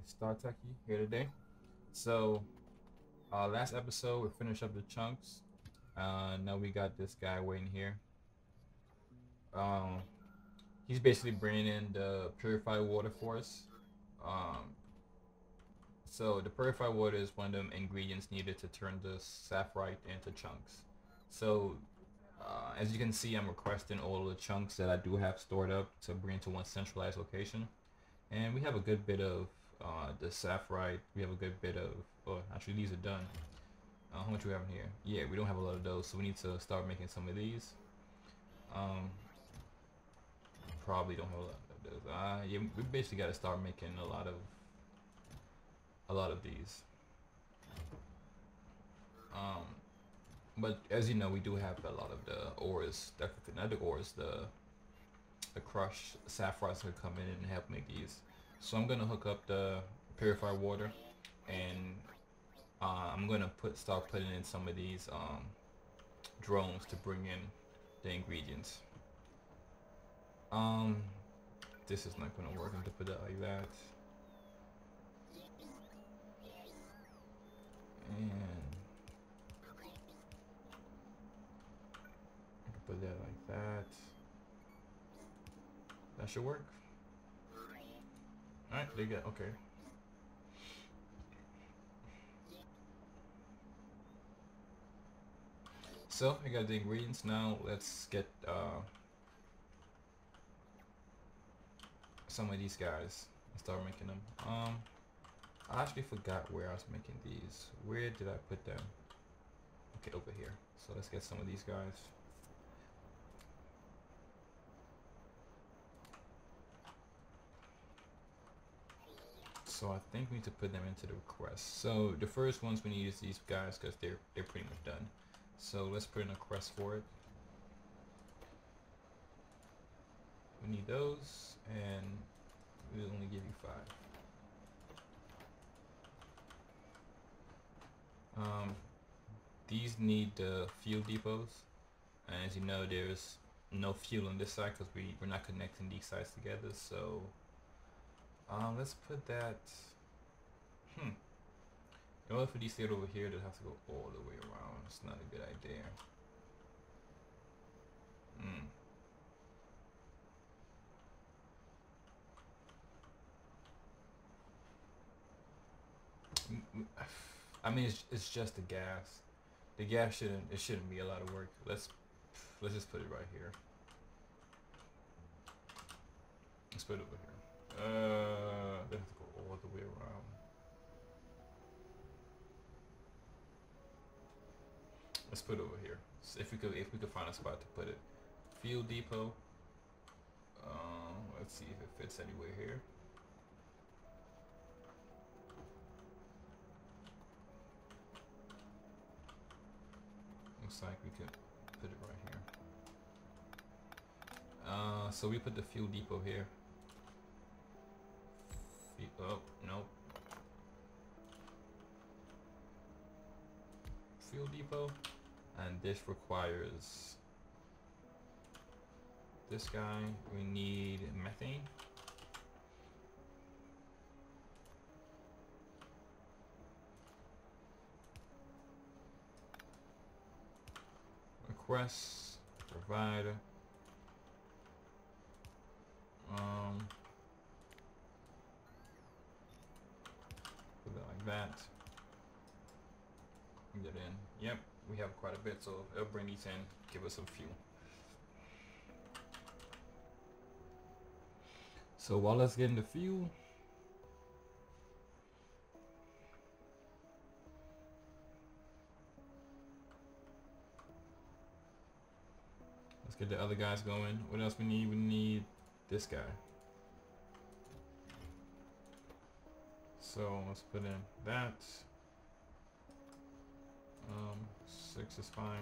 Star Techie here today. So, last episode we finished up the chunks. Now we got this guy waiting here. Um, he's basically bringing in the purified water for us. Um, so the purified water is one of the ingredients needed to turn the sapphire into chunks. So, as you can see, I'm requesting all of the chunks that I do have stored up to bring to one centralized location. And we have a good bit of the sapphire. We have a good bit of, oh, actually these are done. How much we have in here? Yeah, we don't have a lot of those, so we need to start making some of these. Um, Probably don't have a lot of those. Yeah, we basically got to start making a lot of these. Um, but as you know, we do have a lot of the ores, not the ores, the crushed sapphires that come in and help make these. So I'm gonna hook up the purified water, and I'm gonna start putting in some of these drones to bring in the ingredients. Um, this is not gonna work. I'm gonna put it like that, and I can put that like that. That should work. All right, they get okay. So I got the ingredients now. Let's get some of these guys and start making them. I actually forgot where I was making these. Where did I put them? Okay, over here. So let's get some of these guys. So I think we need to put them into the request. So the first ones we need is these guys because they're pretty much done. So let's put in a request for it. We need those, and we'll only give you 5. These need the fuel depots, and as you know, there's no fuel on this side because we're not connecting these sides together. So let's put that. In order for these to get over here, they have to go all the way around. It's not a good idea. I mean, it's just the gas. The gas shouldn't be a lot of work. Let's just put it right here. Let's put it over here. They have to go all the way around. Let's put it over here. So if we could find a spot to put it. Fuel depot. Let's see if it fits anywhere here. Looks like we could put it right here. So we put the fuel depot here. Oh, nope. Fuel depot. And this requires this guy. We need methane. Request provider. Put it like that. Get in. Yep, we have quite a bit, so it'll bring these in, give us some fuel. So while let's get into fuel, let's get the other guys going. What else we need? We need this guy. So let's put in that. 6 is fine.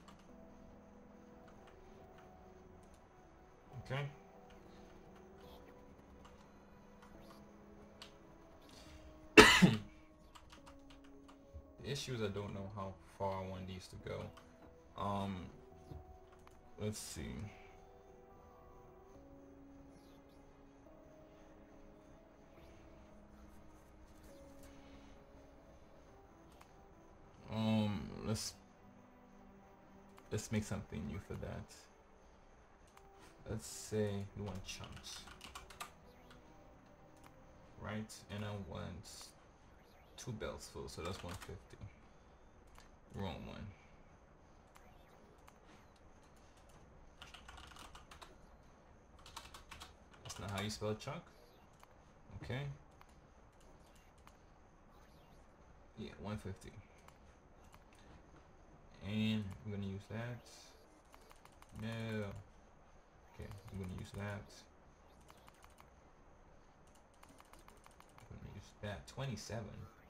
Okay. The issue is I don't know how far I want these to go. Let's see. let's make something new for that. Let's say we want chunks, right? And I want 2 belts full, so that's 150. Wrong one. That's not how you spell chunk. Okay. Yeah, 150. And we're gonna use that. No. Okay, I'm gonna use that. I'm gonna use that. 27.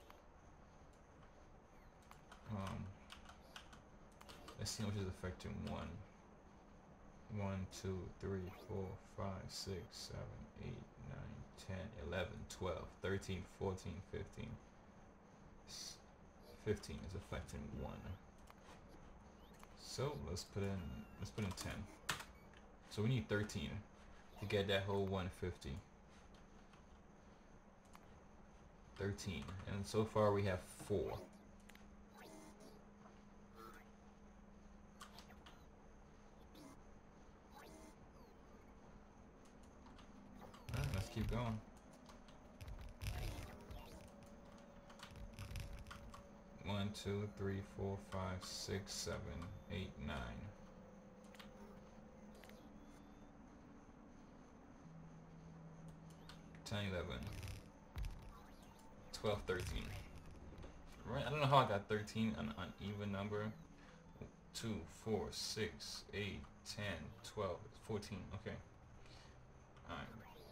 Let's see how much is affecting 1. 1, 2, 3, 4, 5, 6, 7, 8, 9, 10, 11, 12, 13, 14, 15. 15 is affecting 1. So let's put in 10. So we need 13 to get that whole 150. 13. And so far we have 4. Alright, let's keep going. One, 2, 3, 4, 5, 6, 7, 8, 9. 10, 11, 12, 13. Right? I don't know how I got 13, an uneven number. 2, 4, 6, 8, 10, 12, 14. Okay. Alright.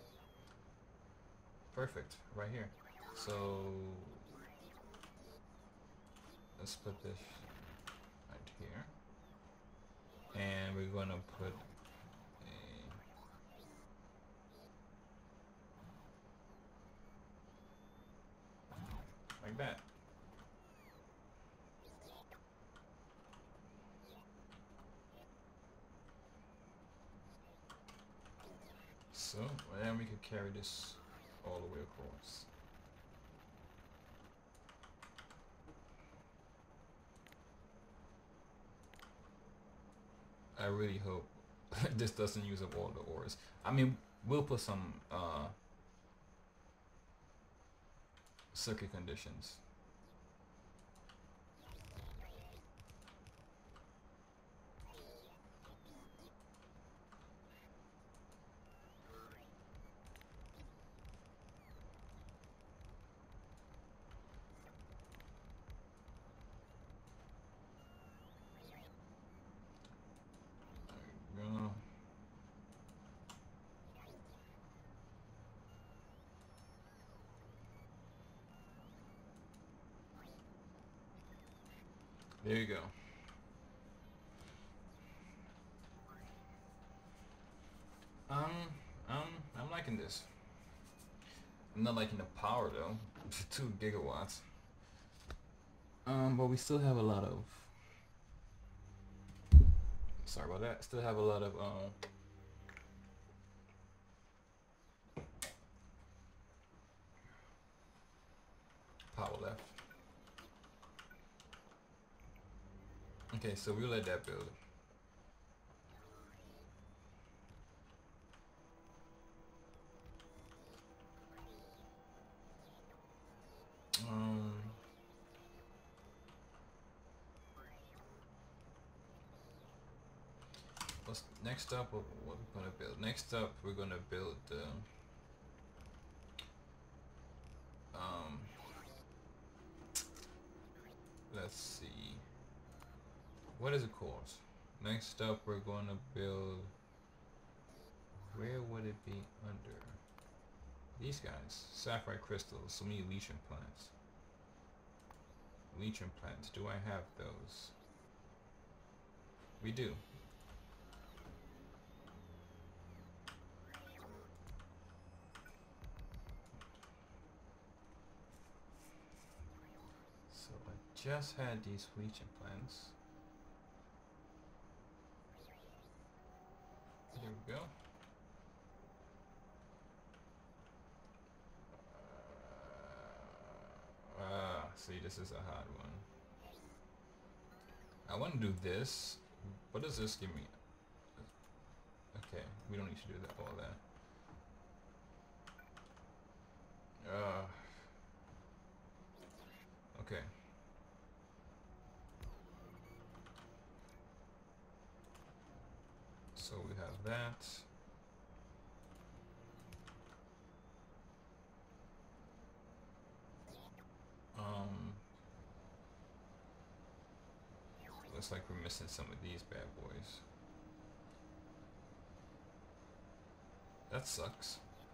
Perfect. Right here. So let's put this right here. And we're going to put like that. So then we could carry this all the way across. I really hope this doesn't use up all the ores. I mean, we'll put some circuit conditions. There we go. There you go. I'm liking this. I'm not liking the power though. 2 gigawatts. But we still have a lot of. Sorry about that. Still have a lot of power left. Okay, so we'll let that build. Next up, what we're gonna build? Next up, we're gonna build the let's see, what is it called? Next up, we're gonna build. Where would it be under? These guys, sapphire crystals. So many leech implants. Leech implants. Do I have those? We do. So I just had these leech implants. There we go. See, this is a hard one. I want to do this, What does this give me? Okay, we don't need to do that. All that. Okay. So we have that. Looks like we're missing some of these bad boys. That sucks.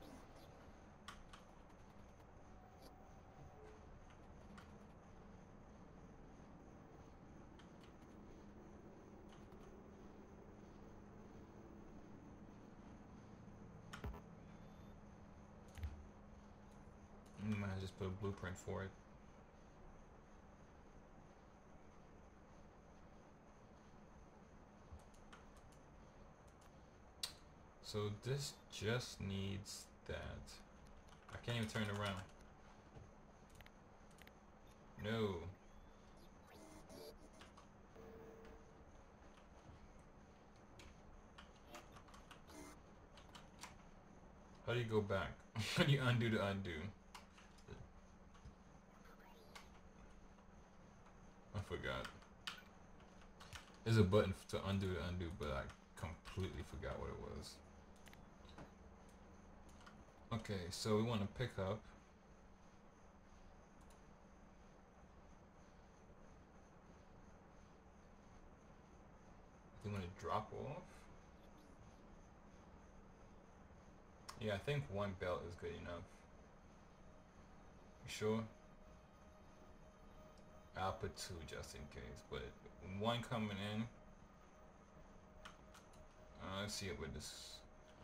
I just put a blueprint for it. So this just needs that. I can't even turn it around. No. How do you go back? How do you undo to undo? I forgot. There's a button to undo, but I completely forgot what it was. Okay, so we want to pick up. We want to drop off. Yeah, I think one belt is good enough. You sure? I'll put two just in case, but one coming in. Let's see it with this.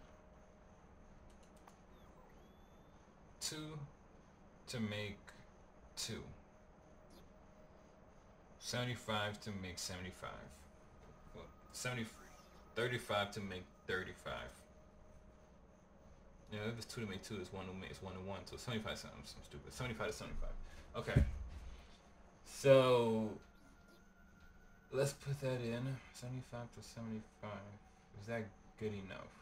2 to make 2. 75 to make 75. Well, 35 to make 35. Yeah, if it's 2 to make 2, it's 1 to make, it's 1 to 1. So 75 something, I'm stupid. 75 to 75. Okay. So let's put that in. 75 to 75. Is that good enough?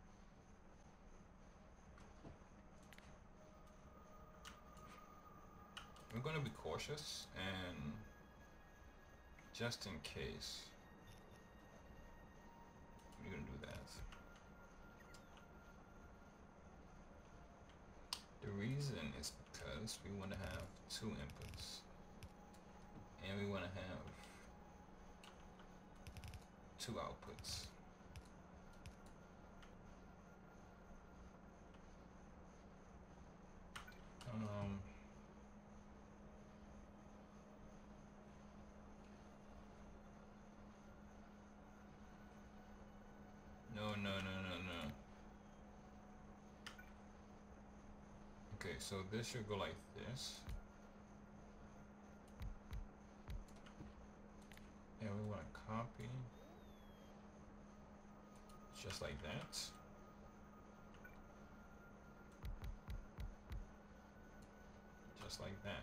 We're going to be cautious and just in case, we're going to do that. The reason is because we want to have 2 inputs and we want to have 2 outputs. No. Okay, so this should go like this. And we want to copy just like that. Just like that.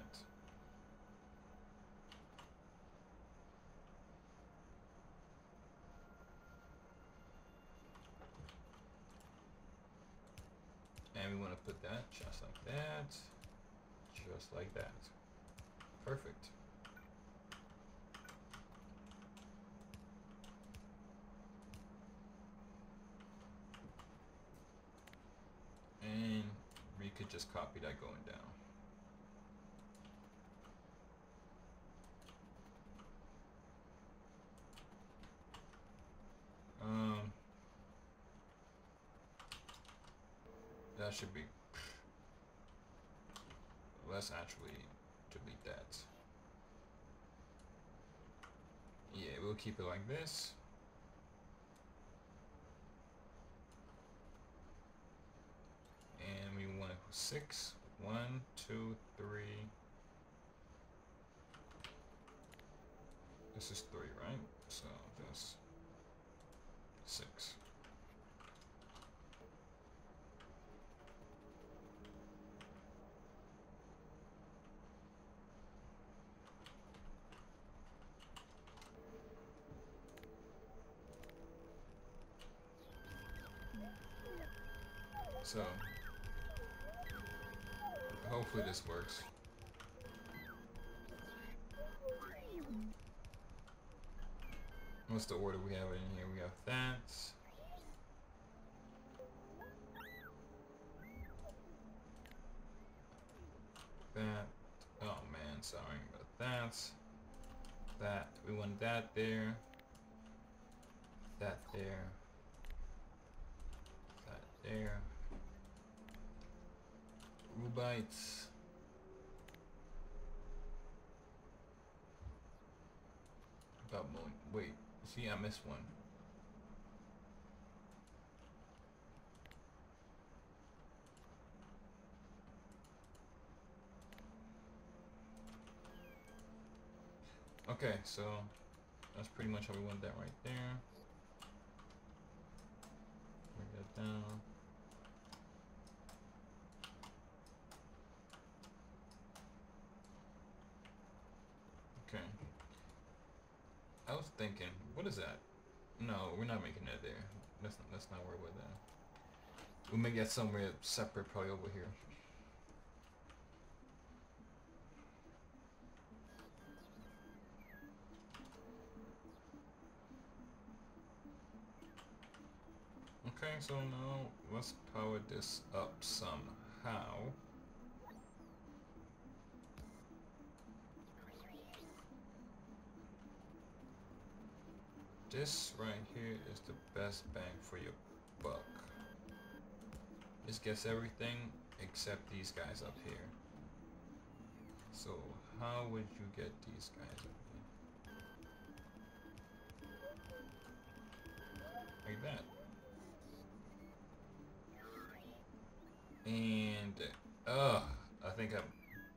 And we want to put that just like that. Just like that. Perfect. And we could just copy that going down. That should be. Let's actually delete that. Yeah, we'll keep it like this. And we want 6. 1, 2, 3. This is 3, right? So that's 6. So hopefully this works. What's the order we have in here? We have that. That. Oh man, sorry about that. That. We want that there. That there. That there. Rubites. About moon. Wait. See, I missed one. Okay, so that's pretty much how we want that right there. Bring that down. Okay. I was thinking, what is that? No, we're not making that there. Let's not worry about that. We'll make that somewhere separate, probably over here. Okay, so now let's power this up somehow. This right here is the best bang for your buck. This gets everything except these guys up here. So how would you get these guys up here? Like that. And I think I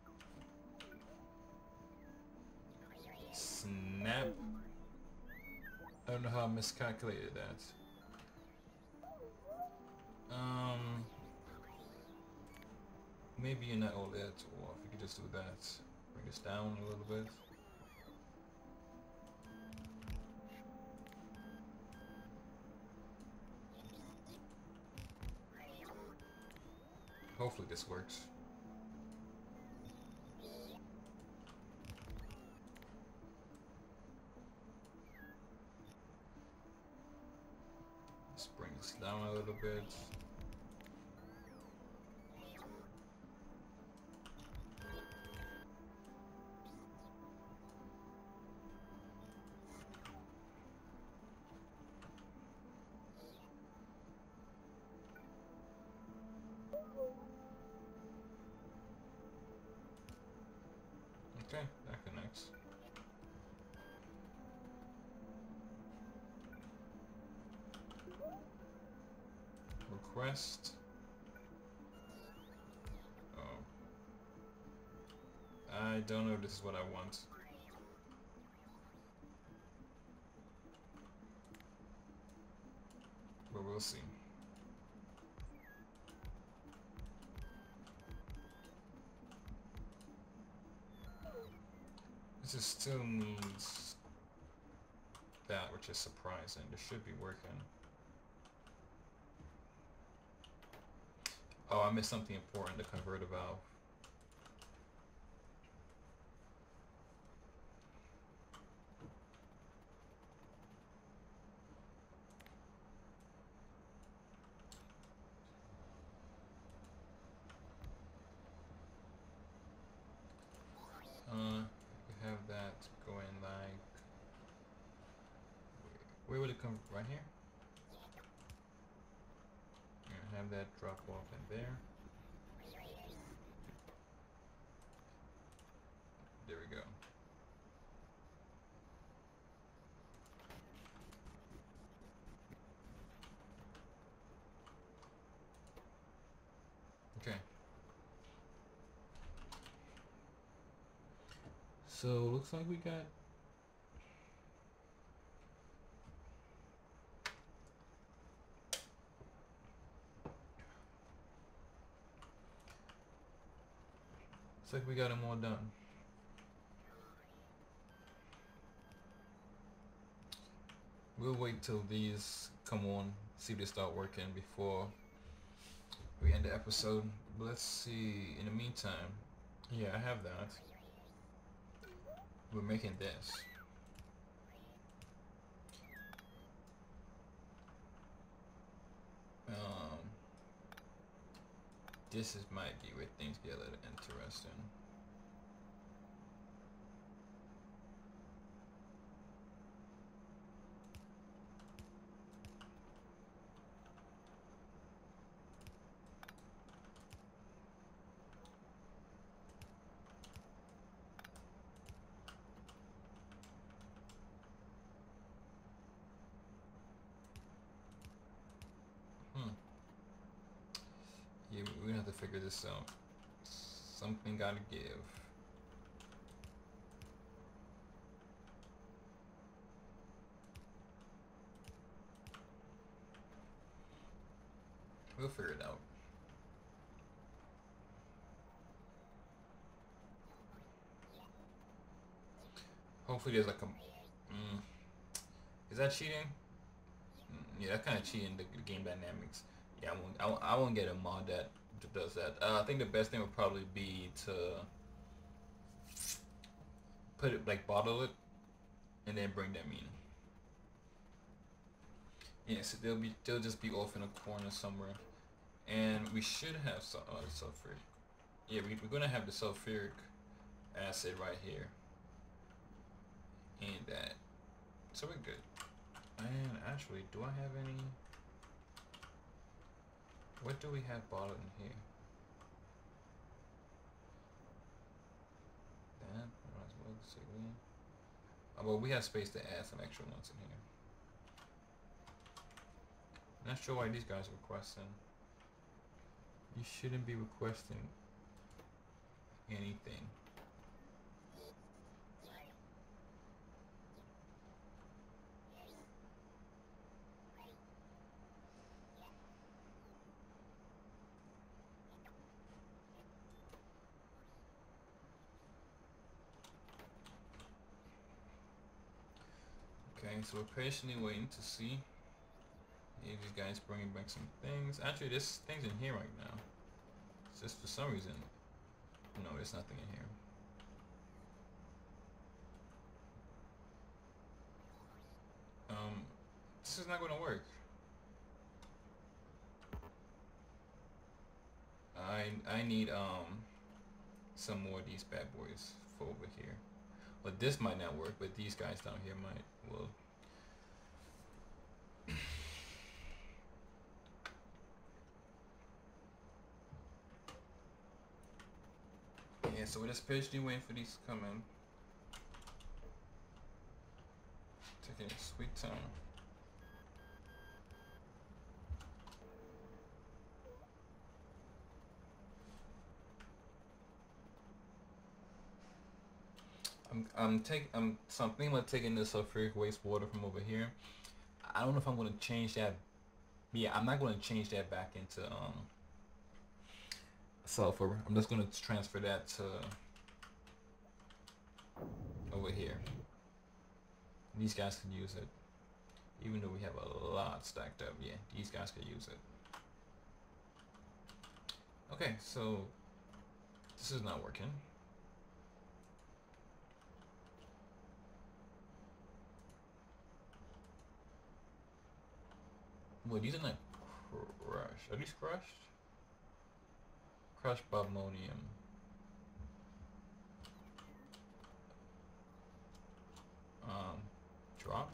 snap. I don't know how I miscalculated that. Maybe you're not all that, or if you could just do that, bring this down a little bit. Hopefully this works. Let's bring this down a little bit. Okay, that connects. Request. Oh. I don't know if this is what I want. But we'll see. This just still needs that, which is surprising. This should be working. Oh, I missed something important, to convert a valve. Have that going like, where would it come? Right here? And have that drop off in there. There we go. Okay. So looks like we got them all done. We'll wait till these come on, see if they start working before we end the episode. Let's see. In the meantime, yeah, I have that. We're making this. This is might be where things get a little interesting. Yeah, we're gonna have to figure this out. Something gotta give. We'll figure it out. Hopefully there's like a... is that cheating? Yeah, that's kind of cheating the game dynamics. Yeah, I won't get a mod that does that. I think the best thing would probably be to put it, like, bottle it, and then bring them in. Yeah, so they'll just be off in a corner somewhere, and we should have some sulfuric. Yeah, we're gonna have the sulfuric acid right here, and that. So we're good. And actually, do I have any? What do we have bottled in here? That. Well, we have space to add some extra ones in here. Not sure why these guys are requesting. You shouldn't be requesting anything. Okay, so we're patiently waiting to see if these guys bringing back some things. Actually, there's things in here right now. It's just for some reason, no, there's nothing in here. This is not going to work. I need some more of these bad boys for over here. But this might not work, but these guys down here might. Well, yeah, so we're just patiently waiting for these to come in. Taking a sweet time. I'm thinking about taking this sulfuric wastewater from over here. I don't know if I'm gonna change that. Yeah, I'm not gonna change that back into sulfur. I'm just gonna transfer that to over here. These guys can use it, even though we have a lot stacked up. Yeah, these guys could use it. Okay, so this is not working. Wait, these are not crushed. Are these crushed? Crushed bobmonium. Drop.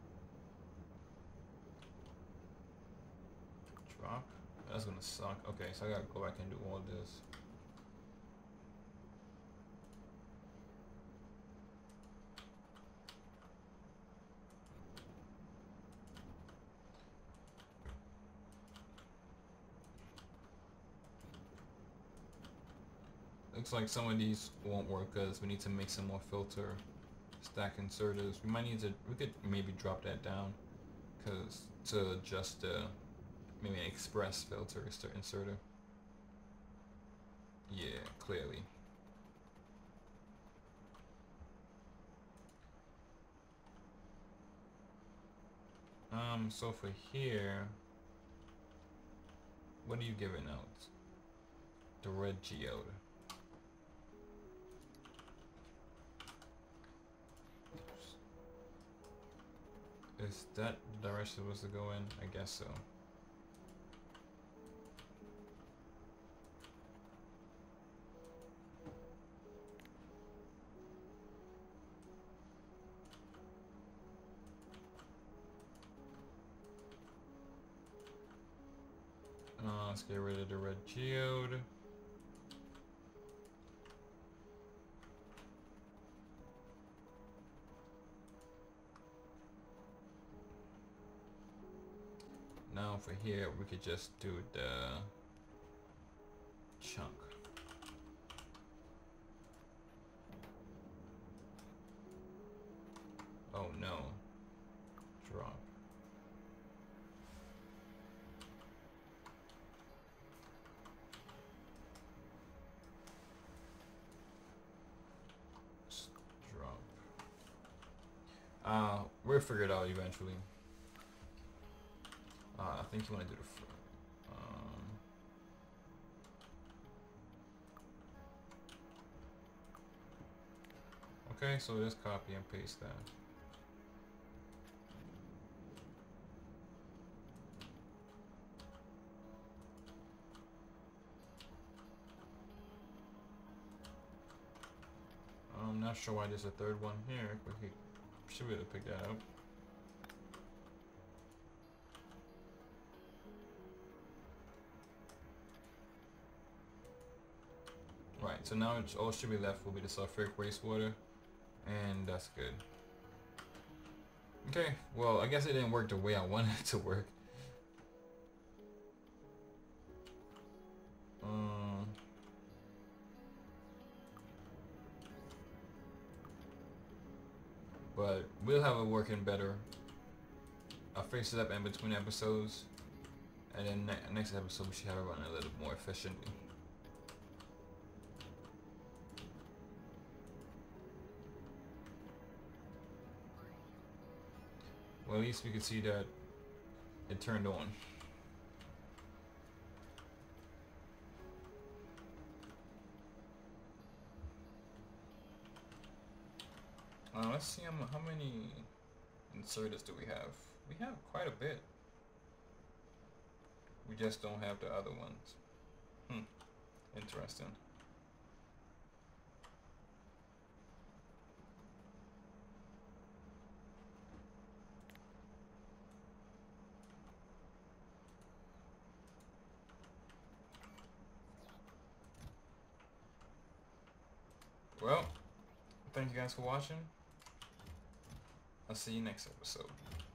Drop. That's gonna suck. Okay, so I gotta go back and do all this. Looks like some of these won't work because we need to make some more filter stack inserters. We might need to, we could maybe drop that down because to adjust the, maybe an express filter inserter. Yeah, clearly. So for here, What are you giving out? The red geode. Is that the direction supposed to go in? I guess so. Let's get rid of the red geode. Now for here, we could just do the chunk. Oh no. Drop. We'll figure it out eventually. I think you want to do the okay, so just copy and paste that. I'm not sure why there's a third one here, but he should be able to pick that up. Right, so now it's all should be left will be the sulfuric wastewater, and that's good. Okay, well I guess it didn't work the way I wanted it to work. But we'll have it working better. I'll fix it up in between episodes, and then next episode we should have it run a little more efficiently. Well, at least we could see that it turned on. Let's see how many inserters do we have. We have quite a bit. We just don't have the other ones. Interesting. Well, thank you guys for watching. I'll see you next episode.